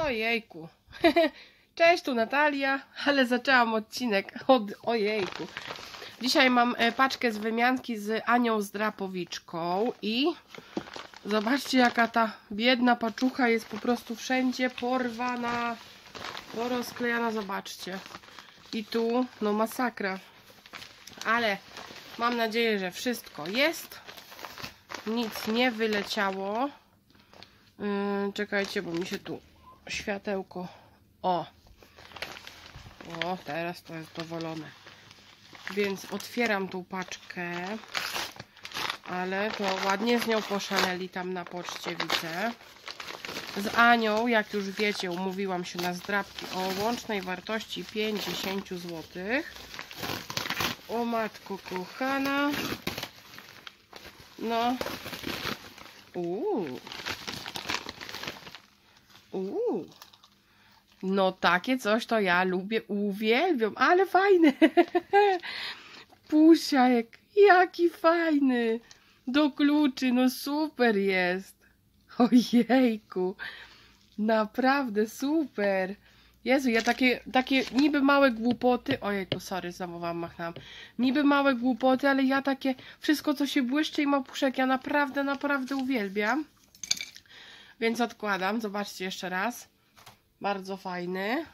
Ojejku. Cześć, tu Natalia, ale zaczęłam odcinek od ojejku. Dzisiaj mam paczkę z wymianki z Anią Zdrapowiczką i zobaczcie, jaka ta biedna paczucha jest po prostu wszędzie porwana, porozklejana, zobaczcie. I tu, no masakra. Ale mam nadzieję, że wszystko jest. Nic nie wyleciało. Czekajcie, bo mi się tu światełko... O, teraz to jest dowolone. Więc otwieram tą paczkę. Ale to ładnie z nią poszaleli tam na poczcie, widzę. Z Anią, jak już wiecie, umówiłam się na zdrapki o łącznej wartości 50 zł. O matko kochana. No. No takie coś to ja lubię, uwielbiam, ale fajny. Pusiak, jaki fajny. Do kluczy, no super jest. Ojejku, naprawdę super. Jezu, ja takie niby małe głupoty, ojejku, sorry, znowu wam machnęłam. Niby małe głupoty, ale ja takie, wszystko co się błyszczy i ma puszek, ja naprawdę uwielbiam. Więc odkładam, zobaczcie jeszcze raz. Bardzo fajny.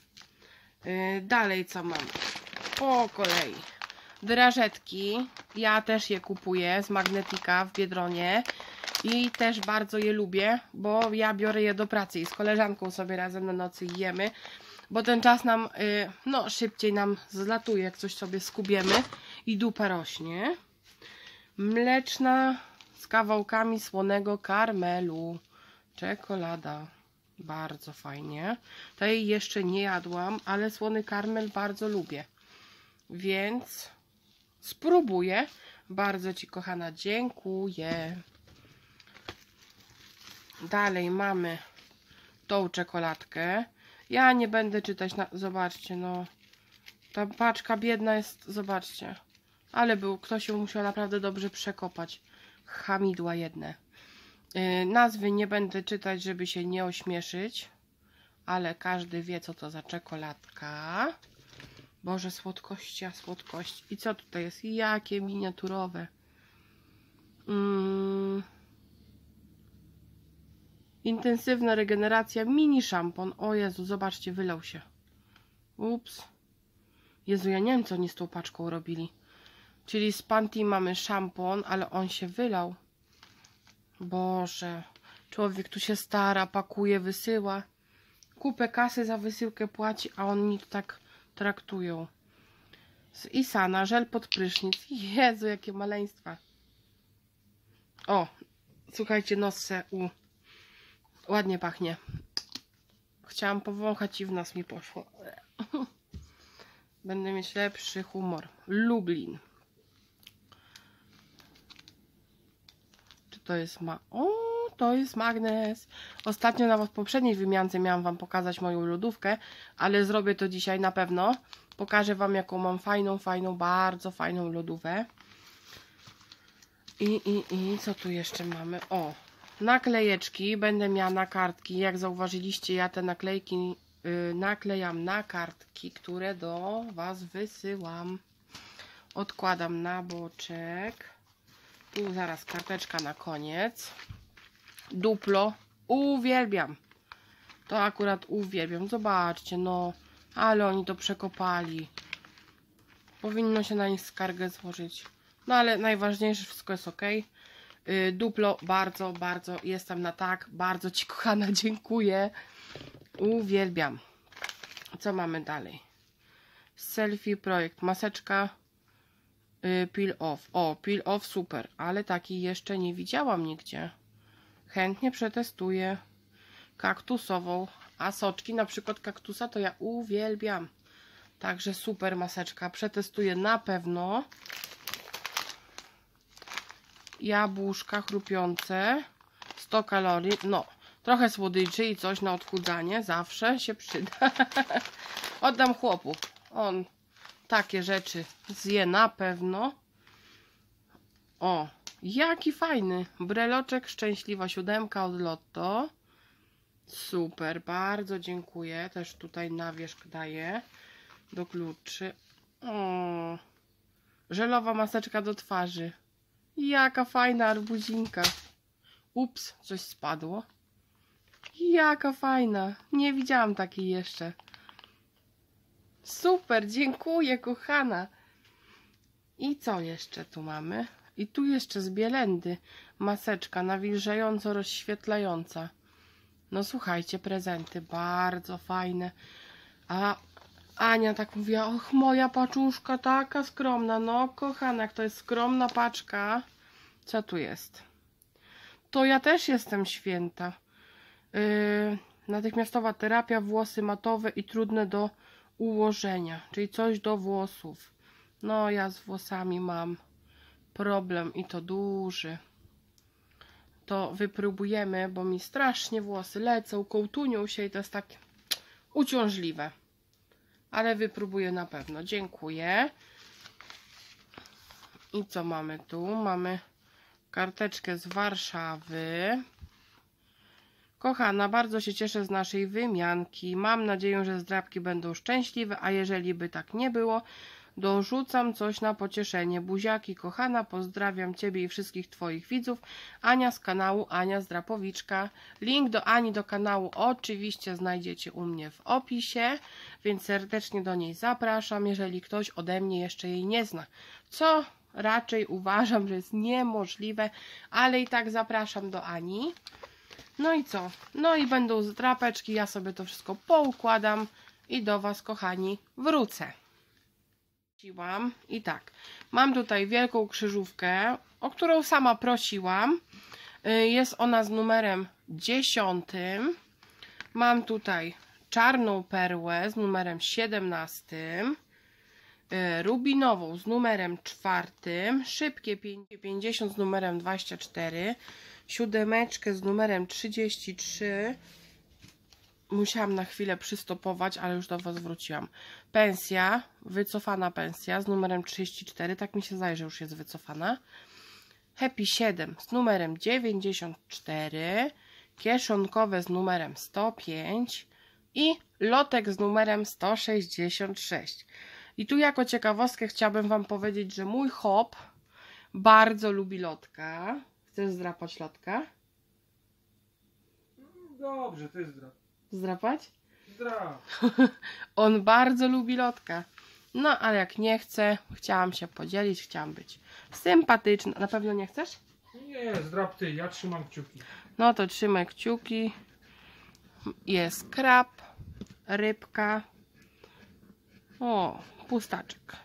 Dalej co mam? Po kolei. Drażetki. Ja też je kupuję z Magnetika w Biedronie. I też bardzo je lubię, bo ja biorę je do pracy i z koleżanką sobie razem na nocy jemy. Bo ten czas nam, no szybciej nam zlatuje, jak coś sobie skubiemy i dupa rośnie. Mleczna z kawałkami słonego karmelu. Czekolada. Bardzo fajnie. Tej jeszcze nie jadłam, ale słony karmel bardzo lubię. Więc spróbuję. Bardzo Ci, kochana, dziękuję. Dalej mamy tą czekoladkę. Ja nie będę czytać. Zobaczcie, no. Ta paczka biedna jest, zobaczcie. Ale ktoś ją musiał naprawdę dobrze przekopać. Hamidła jedne. Nazwy nie będę czytać, żeby się nie ośmieszyć, ale każdy wie, co to za czekoladka. Boże, słodkości, a słodkość. I co tutaj jest? Jakie miniaturowe. Intensywna regeneracja, mini szampon. O Jezu, zobaczcie, wylał się. Ups. Jezu, ja nie wiem, co oni z tą paczką robili. Czyli z Panty mamy szampon, ale on się wylał. Boże, człowiek tu się stara, pakuje, wysyła. Kupę kasy za wysyłkę płaci, a oni to tak traktują. Z Isana, żel pod prysznic. Jezu, jakie maleństwa. O, słuchajcie, nosce ładnie pachnie. Chciałam powąchać i w nos mi poszło. Będę mieć lepszy humor. Lublin. To jest to jest magnes. Ostatnio nawet w poprzedniej wymiance miałam wam pokazać moją lodówkę, ale zrobię to dzisiaj na pewno. Pokażę wam, jaką mam fajną, bardzo fajną lodówkę. I co tu jeszcze mamy? O, naklejeczki. Będę miała na kartki. Jak zauważyliście, ja te naklejki naklejam na kartki, które do was wysyłam. Odkładam na boczek. Tu zaraz karteczka na koniec. Duplo. Uwielbiam. To akurat uwielbiam. Zobaczcie, no. Ale oni to przekopali. Powinno się na nich skargę złożyć. No ale najważniejsze, wszystko jest ok. Duplo, bardzo jestem na tak. Bardzo Ci, kochana, dziękuję. Uwielbiam. Co mamy dalej? Selfie projekt. Maseczka. Peel off. O, peel off super, ale taki jeszcze nie widziałam nigdzie. Chętnie przetestuję. Kaktusową, a soczki na przykład kaktusa to ja uwielbiam. Także super maseczka, przetestuję na pewno. Jabłuszka chrupiące, 100 kalorii, no trochę słodyczy i coś na odchudzanie, zawsze się przyda. Oddam chłopu, on takie rzeczy zje na pewno. O, jaki fajny breloczek, szczęśliwa siódemka od Lotto. Super, bardzo dziękuję. Też tutaj na wierzch daję do kluczy. O, żelowa maseczka do twarzy. Jaka fajna arbuzinka. Ups, coś spadło. Jaka fajna. Nie widziałam takiej jeszcze. Super, dziękuję, kochana. I co jeszcze tu mamy? I tu jeszcze z Bielendy maseczka nawilżająco rozświetlająca. No słuchajcie, prezenty bardzo fajne. A Ania tak mówiła, och, moja paczuszka taka skromna. No kochana, jak to jest skromna paczka. Co tu jest? To ja też jestem święta. Natychmiastowa terapia, włosy matowe i trudne do ułożenia. Czyli coś do włosów. No ja z włosami mam problem i to duży. To wypróbujemy, bo mi strasznie włosy lecą, kołtunią się i to jest tak uciążliwe. Ale wypróbuję na pewno. Dziękuję. I co mamy tu? Mamy karteczkę z Warszawy. Kochana, bardzo się cieszę z naszej wymianki. Mam nadzieję, że zdrabki będą szczęśliwe, a jeżeli by tak nie było, dorzucam coś na pocieszenie. Buziaki, kochana, pozdrawiam Ciebie i wszystkich Twoich widzów. Ania z kanału Ania Zdrapowiczka. Link do Ani do kanału oczywiście znajdziecie u mnie w opisie, więc serdecznie do niej zapraszam, jeżeli ktoś ode mnie jeszcze jej nie zna. Co raczej uważam, że jest niemożliwe, ale i tak zapraszam do Ani. No i co? No i będą zdrapeczki, ja sobie to wszystko poukładam i do Was, kochani, wrócę. I tak, mam tutaj wielką krzyżówkę, o którą sama prosiłam. Jest ona z numerem 10. Mam tutaj czarną perłę z numerem 17. Rubinową z numerem 4. Szybkie 50 z numerem 24. Siódemeczkę z numerem 33. Musiałam na chwilę przystopować, ale już do Was wróciłam. Pensja, wycofana pensja z numerem 34. Tak mi się zdaje, że już jest wycofana. Happy 7 z numerem 94. Kieszonkowe z numerem 105. I lotek z numerem 166. I tu jako ciekawostkę chciałabym Wam powiedzieć, że mój chłop bardzo lubi lotka. Chcesz zdrapać lotka? Dobrze, ty zdrap. Zdrapać? Zdrap. On bardzo lubi lotka. No, ale jak nie chce, chciałam się podzielić, chciałam być sympatyczna. Na pewno nie chcesz? Nie, zdrap ty, ja trzymam kciuki. No to trzymaj kciuki. Jest krab, rybka. O, pustaczek.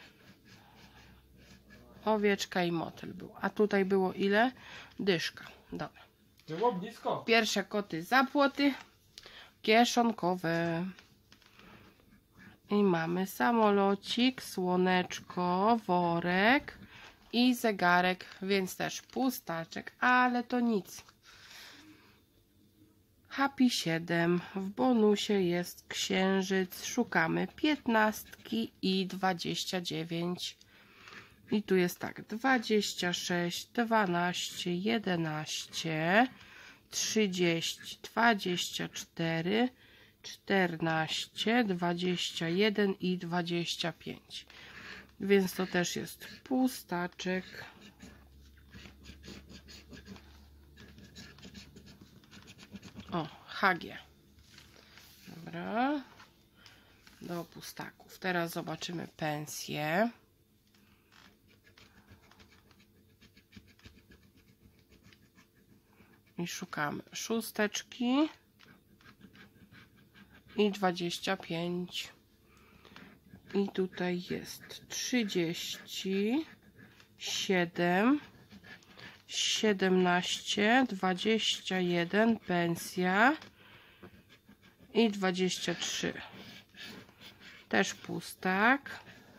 Owieczka i motyl był. A tutaj było ile? Dyszka. Dobra. Było blisko. Pierwsze koty za płoty. Kieszonkowe. I mamy samolocik, słoneczko, worek i zegarek, więc też pustaczek, ale to nic. Happy 7. W bonusie jest księżyc. Szukamy 15 i 29. I tu jest tak, 26, 12, 11, 30, 24, 14, 21 i 25. Więc to też jest pustaczek. O, HG. Dobra. Do pustaków. Teraz zobaczymy pensję. I szukamy szósteczki i 25. I tutaj jest 30, 7, 17, 21, pensja i 23. Też pustak.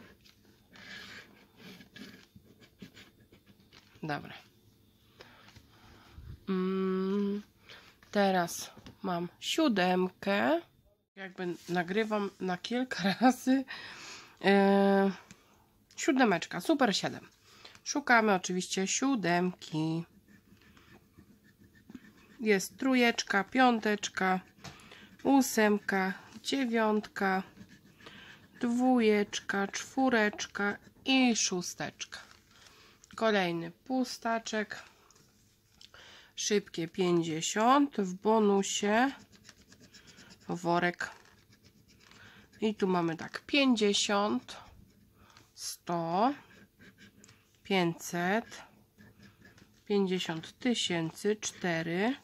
Dobra. Teraz mam siódemkę. Jakby nagrywam na kilka razy. Siódemeczka, super 7. Szukamy oczywiście siódemki. jest 3, 5, 8, 9, 2, 4 i 6. Kolejny pustaczek. Szybkie 50, w bonusie worek. I tu mamy tak 50, 100, 500, 50 tysięcy, 4,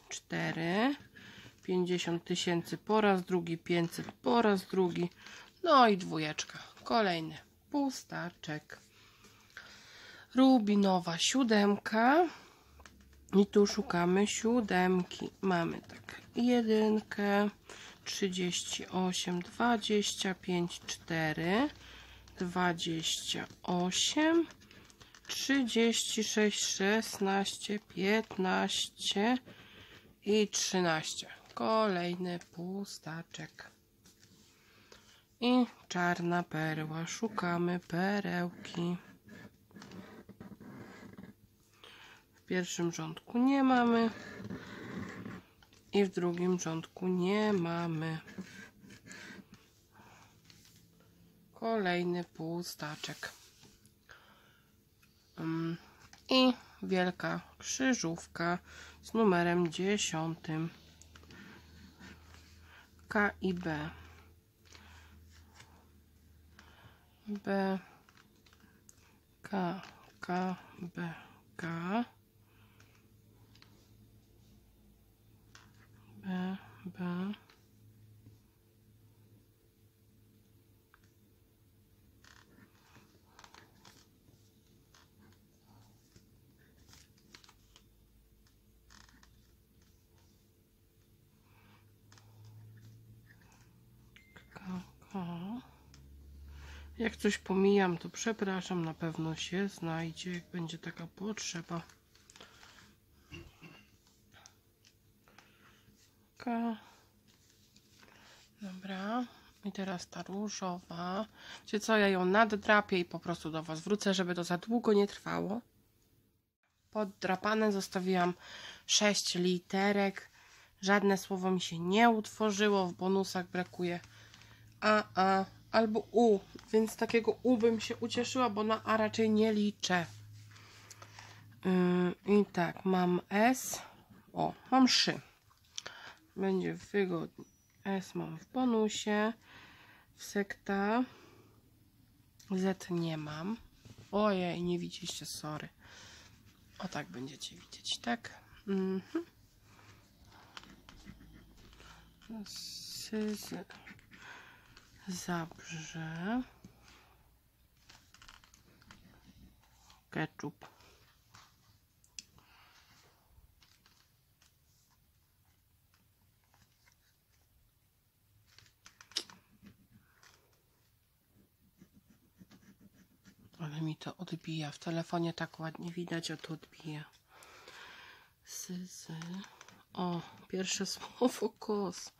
50 tysięcy po raz drugi, 500 po raz drugi, no i 2. Kolejny pustaczek. Rubinowa 7. I tu szukamy 7. Mamy tak 1, 38, 25, 4, 28, 36, 16, 15 i 13. Kolejny pustaczek. I czarna perła. Szukamy perełki. W pierwszym rządku nie mamy. I w drugim rządku nie mamy. Kolejny pustaczek. I wielka krzyżówka z numerem 10. K i B. B, K, K, B, K. B, B. K, K. Jak coś pomijam, to przepraszam, na pewno się znajdzie, jak będzie taka potrzeba. K. Dobra. I teraz ta różowa. Wiecie co, ja ją naddrapię i po prostu do Was wrócę, żeby to za długo nie trwało. Poddrapane zostawiłam 6 literek. Żadne słowo mi się nie utworzyło. W bonusach brakuje A albo U. Więc takiego U bym się ucieszyła, bo na A raczej nie liczę. I tak, mam S. O, mam szy. Będzie wygodnie. S mam w bonusie. W sekta. Z nie mam. Ojej, nie widzieliście, sorry. O tak będziecie widzieć, tak? Zabrze. Ketchup. Ale mi to odbija. W telefonie tak ładnie widać, a to odbija. O, pierwsze słowo kos.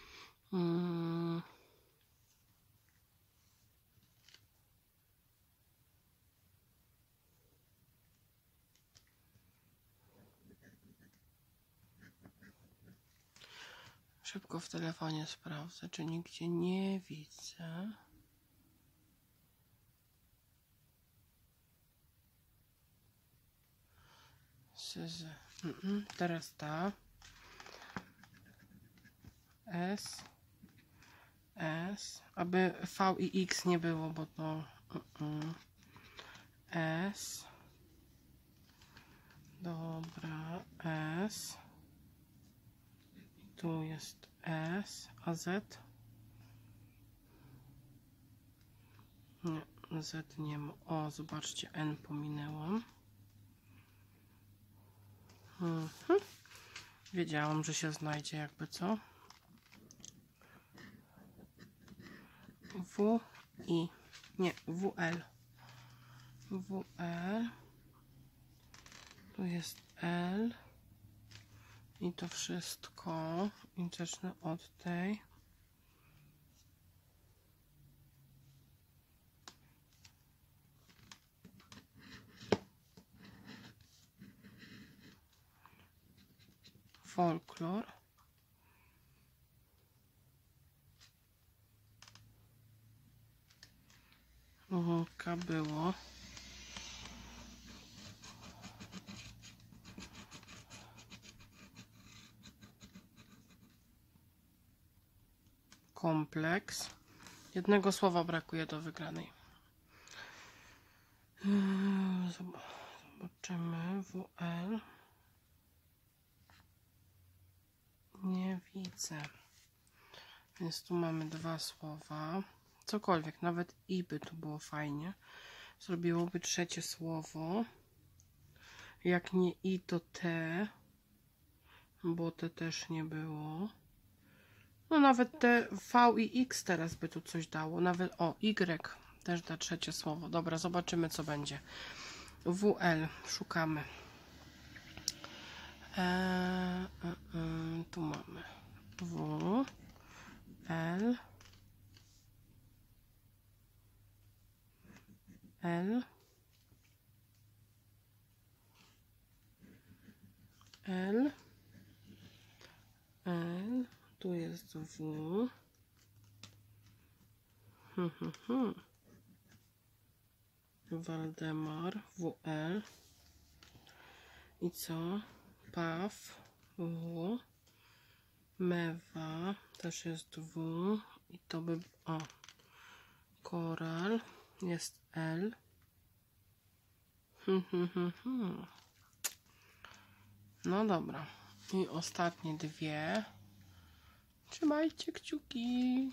Szybko w telefonie sprawdzę, czy nigdzie nie widzę. Teraz ta. S. Aby V i X nie było, bo to S. Dobra, S. Tu jest S, a Z? Nie, Z nie ma. O, zobaczcie, N pominęłam. Wiedziałam, że się znajdzie jakby co. W, I. Nie, WL. WL. Tu jest L. I to wszystko. I zacznę od tej. Folklor. K było. Kompleks. Jednego słowa brakuje do wygranej. Zobaczymy. WL. Nie widzę. Więc tu mamy 2 słowa. Cokolwiek, nawet i by tu było fajnie. Zrobiłoby 3 słowo. Jak nie i, to T. Bo T też nie było. No nawet te V i X teraz by tu coś dało. Nawet o, Y też da 3 słowo. Dobra, zobaczymy co będzie. WL szukamy. Tu mamy W, L, L, L, L, tu jest W, Waldemar, WL i co? Paw, W, Mewa, też jest W i to by, o, Koral, jest L. No dobra. I ostatnie 2. Trzymajcie kciuki.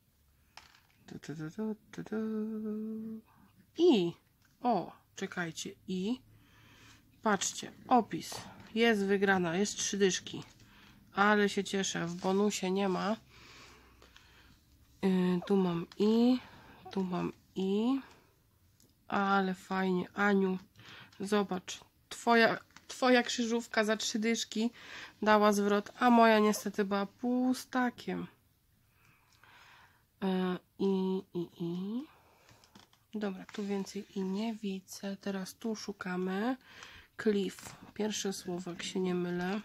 I. O, czekajcie. I. Patrzcie. Opis. Jest wygrana. Jest 3 dyszki. Ale się cieszę. W bonusie nie ma. Tu mam I. Tu mam I. Ale fajnie. Aniu. Zobacz. Twoja krzyżówka za 3 dyszki dała zwrot, a moja niestety była pustakiem. I. Dobra, tu więcej i nie widzę. Teraz tu szukamy. Cliff. Pierwsze słowo, jak się nie mylę.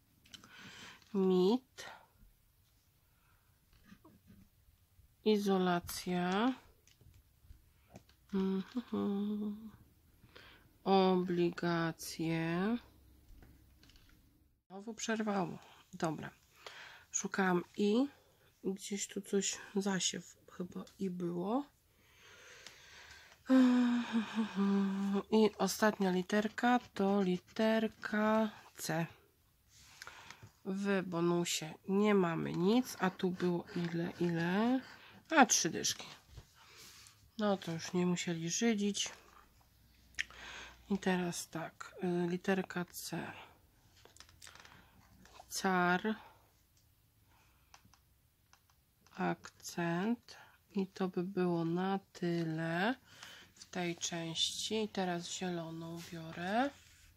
Mit. Izolacja. Obligacje. Znowu przerwało. Dobra. Szukałam i gdzieś tu coś zasiew chyba i było. I ostatnia literka to literka C. W bonusie nie mamy nic, a tu było ile? A 3 dyszki. No to już nie musieli żydzić. I teraz tak, literka C. Car. Akcent. I to by było na tyle w tej części. I teraz zieloną biorę.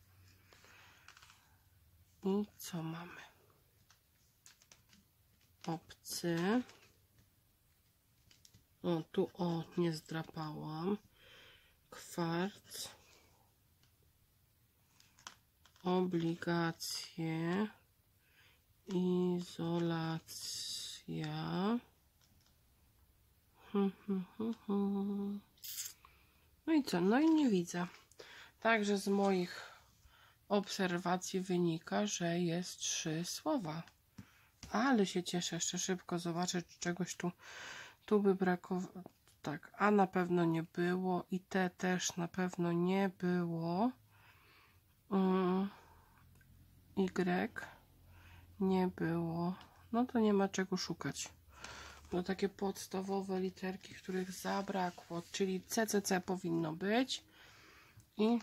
I co mamy? Obcy. O, tu nie zdrapałam. Kwarc. Obligacje. Izolacja. No i co? No i nie widzę. Także z moich obserwacji wynika, że jest 3 słowa. Ale się cieszę. Jeszcze szybko zobaczę, czy czegoś tu by brakowało. Tak, A na pewno nie było i T też na pewno nie było. Y nie było. No to nie ma czego szukać. To takie podstawowe literki, których zabrakło, czyli CCC powinno być. I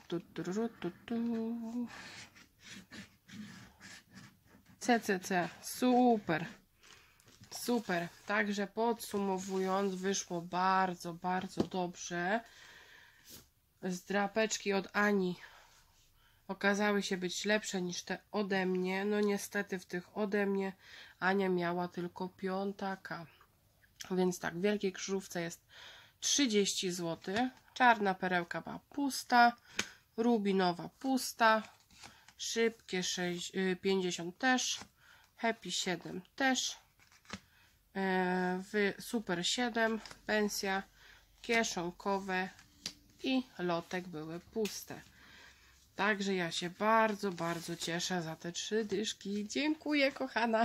CCC. Super. Super. Także podsumowując, wyszło bardzo, bardzo dobrze. Zdrapeczki od Ani okazały się być lepsze niż te ode mnie. No niestety w tych ode mnie Ania miała tylko 5. Więc tak, w wielkiej krzyżówce jest 30 zł. Czarna perełka była pusta. Rubinowa pusta. Szybkie 50 też. Happy 7 też. Super 7. Pensja kieszonkowe i lotek były puste. Także ja się bardzo, bardzo cieszę za te 3 dyszki. Dziękuję, kochana.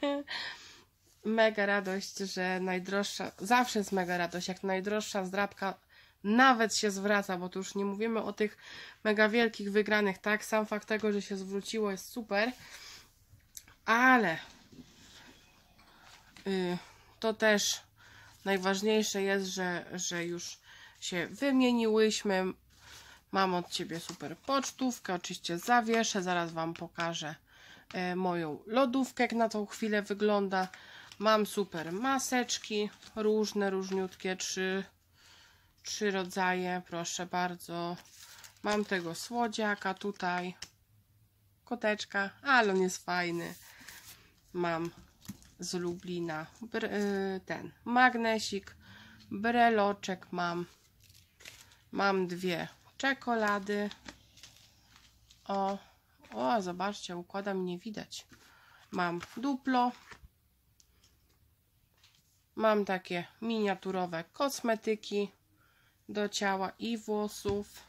Mega radość, że najdroższa, zawsze jest mega radość, jak najdroższa zdrabka nawet się zwraca, bo tu już nie mówimy o tych mega wielkich wygranych, tak? Sam fakt tego, że się zwróciło, jest super, ale to też najważniejsze jest, że już się wymieniłyśmy. Mam od Ciebie super pocztówkę, oczywiście zawieszę, zaraz Wam pokażę moją lodówkę, jak na tą chwilę wygląda. Mam super maseczki, różne, różniutkie, 3 rodzaje, proszę bardzo. Mam tego słodziaka tutaj, koteczka, ale on jest fajny. Mam z Lublina ten magnesik, breloczek mam 2 czekolady. O, zobaczcie, układam, nie widać. Mam Duplo. Mam takie miniaturowe kosmetyki do ciała i włosów.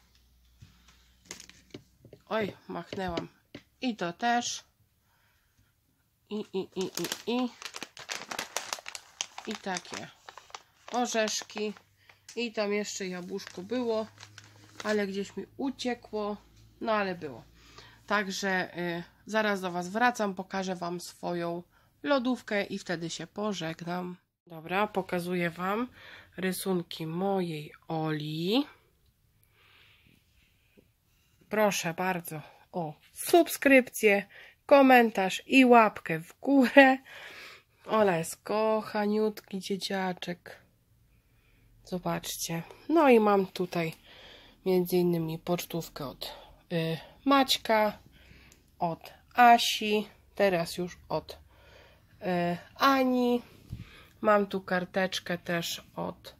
Oj, machnęłam. I to też. I takie orzeszki. I tam jeszcze jabłuszko było, ale gdzieś mi uciekło. No ale było. Także zaraz do Was wracam, pokażę Wam swoją lodówkę i wtedy się pożegnam. Dobra, pokazuję Wam rysunki mojej Oli. Proszę bardzo o subskrypcję, komentarz i łapkę w górę. Ola jest kochaniutki dzieciaczek. Zobaczcie. No i mam tutaj między innymi pocztówkę od Maćka, od Asi, teraz już od Ani. Mam tu karteczkę też od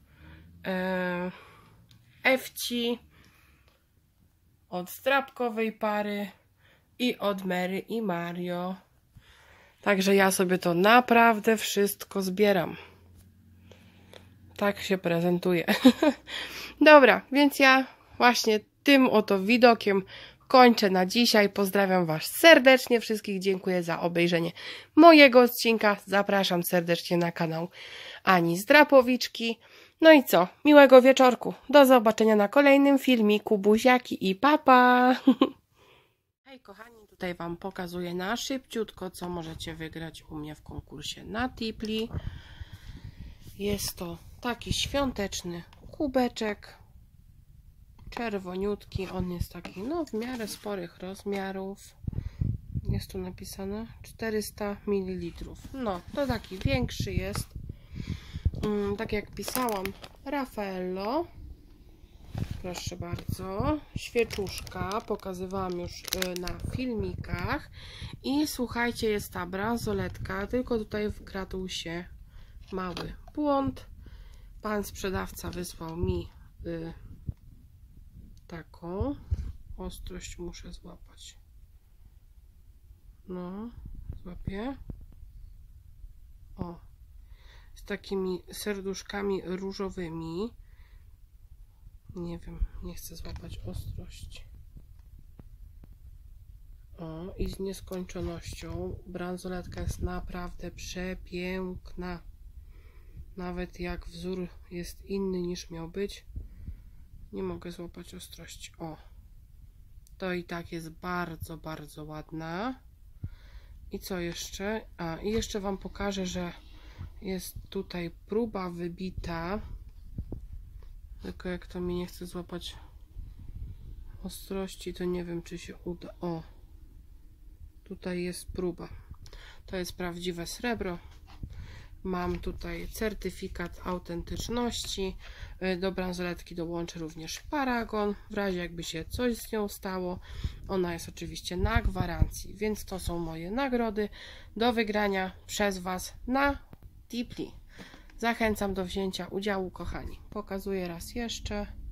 Ewci, od zdrabkowej pary i od Mary i Mario. Także ja sobie to naprawdę wszystko zbieram. Tak się prezentuje. Dobra, więc ja właśnie tym oto widokiem kończę na dzisiaj. Pozdrawiam Was serdecznie wszystkich. Dziękuję za obejrzenie mojego odcinka. Zapraszam serdecznie na kanał Ani Zdrapowiczki. No i co? Miłego wieczorku. Do zobaczenia na kolejnym filmiku. Buziaki i papa. Hej kochani, tutaj Wam pokazuję na szybciutko, co możecie wygrać u mnie w konkursie na Tipli. Jest to taki świąteczny kubeczek. Czerwoniutki. On jest taki, no, w miarę sporych rozmiarów. Jest tu napisane 400 ml. No, to taki większy jest. Tak jak pisałam, Raffaello. Proszę bardzo. Świeczuszka. Pokazywałam już na filmikach. I słuchajcie, jest ta bransoletka. Tylko tutaj wkradł się mały błąd. Pan sprzedawca wysłał mi taką ostrość, muszę złapać. No, złapię. O, z takimi serduszkami różowymi. Nie wiem, nie chcę złapać ostrość. O, i z nieskończonością. Bransoletka jest naprawdę przepiękna. Nawet jak wzór jest inny niż miał być, nie mogę złapać ostrości. O, to i tak jest bardzo, bardzo ładna. I co jeszcze? A, i jeszcze Wam pokażę, że jest tutaj próba wybita. Tylko jak to mi nie chce złapać ostrości, to nie wiem, czy się uda. O, tutaj jest próba. To jest prawdziwe srebro. Mam tutaj certyfikat autentyczności. Do bransoletki dołączę również paragon, w razie jakby się coś z nią stało. Ona jest oczywiście na gwarancji, więc to są moje nagrody do wygrania przez Was na Tipli. Zachęcam do wzięcia udziału, kochani. Pokazuję raz jeszcze.